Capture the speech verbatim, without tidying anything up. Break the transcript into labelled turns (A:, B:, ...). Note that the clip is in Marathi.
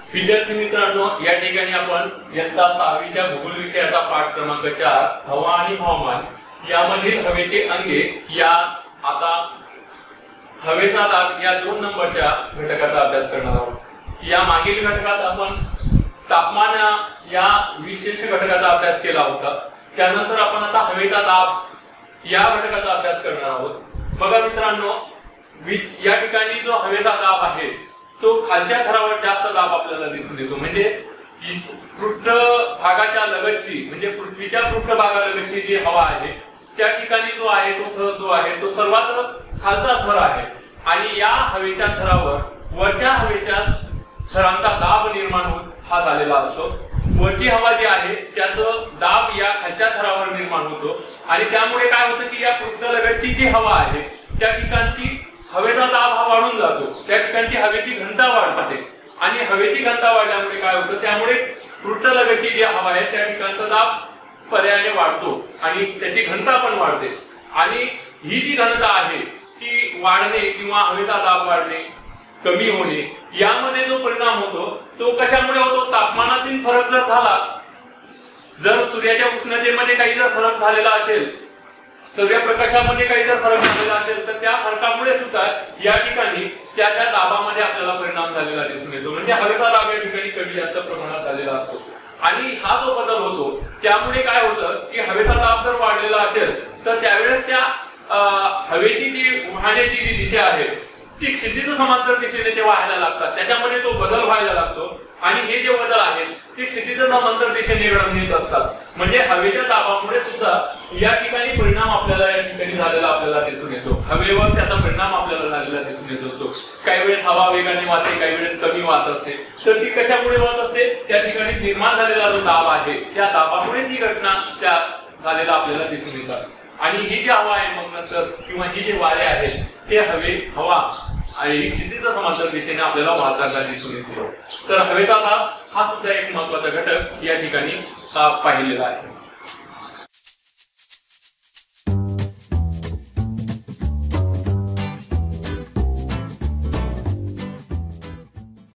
A: विद्यार्थी मित्रांनो, या ठिकाणी आपण इयत्ता सहावीच्या भूगोल विषयाचा पाठ क्रमांक चार हवा आणि हवामान यामधील हवेचे अंगे या आता हवेचा दाब या दोन नंबरच्या घटकाचा अभ्यास करणार आहोत। या मागील घटकात आपण तापमान या विशेष घटकाचा अभ्यास केला होता। त्यानंतर आपण आता हवेचा दाब या घटकाचा अभ्यास करणार आहोत। बघा मित्रांनो, या ठिकाणी जो हवेचा दाब आहे तो खालच्या थरावर जास्त दाब आपल्याला दिसून येतो। म्हणजे पृष्ठभागाच्या लगतची म्हणजे पृथ्वीच्या पृष्ठभागालगतची जी हवा आहे त्या ठिकाणी जो आहे तो थर जो आहे तो सर्वात खालचा थर आहे आणि या हवेच्या थरावर वरच्या हवेच्या थरांचा दाब निर्माण होत हा झालेला असतो। वरची हवा जी आहे त्याचं दाब या खालच्या थरावर निर्माण होतो आणि त्यामुळे काय होतं की या पृष्ठलगतची जी हवा आहे त्या ठिकाणची हवेचा दाब हा वाढून जातो। त्या ठिकाणी हवेची घनता वाढते आणि हवेची घनता वाढल्यामुळे काय होतं त्यामुळे पृष्ठलगतची जी हवा आहे त्या ठिकाणचा दाब पर्यायाने वाढतो आणि त्याची घनता पण वाढते आणि ही जी घनता आहे ती वाढणे किंवा हवेचा दाब वाढणे कमी होणे यामध्ये जो परिणाम होतो तो कशामुळे होतो? तापमानातील फरक जर झाला, जर सूर्याच्या उष्णतेमध्ये काही जर फरक झालेला असेल, सूर्यप्रकाशामध्ये काही जर फरक झालेला असेल तर त्या फरकामुळे सुद्धा या ठिकाणी त्या त्या दाबामध्ये आपल्याला परिणाम झालेला दिसून येतो। म्हणजे हवेचा दाब या ठिकाणी कमी जास्त प्रमाणात झालेला असतो आणि हा जो बदल होतो त्यामुळे काय होतं की हवेचा दाब जर वाढलेला असेल तर त्यावेळेस त्या हवेची जी वाहण्याची जी दिशा आहे ती क्षितिज समांतर दिशेने ते वाहायला लागतात, त्याच्यामध्ये तो बदल व्हायला लागतो आणि हे जे बदल आहेत ते क्षितिज समांतर दिशेने घडून येत असतात। म्हणजे हवेच्या दाबामुळे सुद्धा या ठिकाणी परिणाम आपल्याला या ठिकाणी झालेला आपल्याला दिसून येतो। हवेवर त्याचा परिणाम आपल्याला झालेला दिसून येत असतो। काही वेळेस हवा वेगाने वाहते, काही वेळेस कमी वाहत असते, तर ती कशामुळे वाहत असते? त्या ठिकाणी निर्माण झालेला जो दाब आहे त्या दाबामुळे ती घटना त्या झालेला आपल्याला दिसून येतात। आणि ही जी हवा आहे मग नंतर किंवा ही जे वारे आहेत ते हवे हवा आणि क्षितिज समांतर दिशेने आपल्याला वाहताना दिसून येतो। तर हवेचा दाब हा सुद्धा एक महत्त्वाचा घटक या ठिकाणी पाहिलेला आहे।